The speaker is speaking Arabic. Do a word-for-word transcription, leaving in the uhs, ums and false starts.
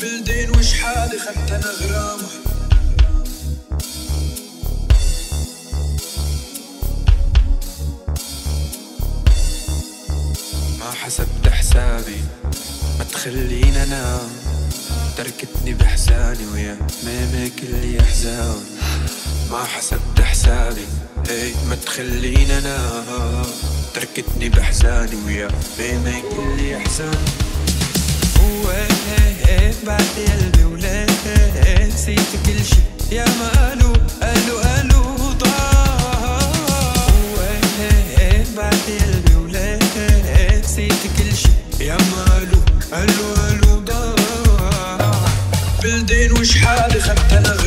بلدين وش حالي خدت انا غرامة. ما حسبت حسابي ما تخليني انام، تركتني بحزاني ويا ميمي كل احزان. ما حسبت حسابي اي ما تخليني انام، تركتني بحزاني ويا ميمي كل احزان. ويه بعد قلبي وليه نسيت كل شي يا ما قالوا قالوا قالوا ضاع. ويه بعد قلبي وليه نسيت كل شي يا ما قالوا قالوا قالوا ضاع. بلدين وش حالي خدت انا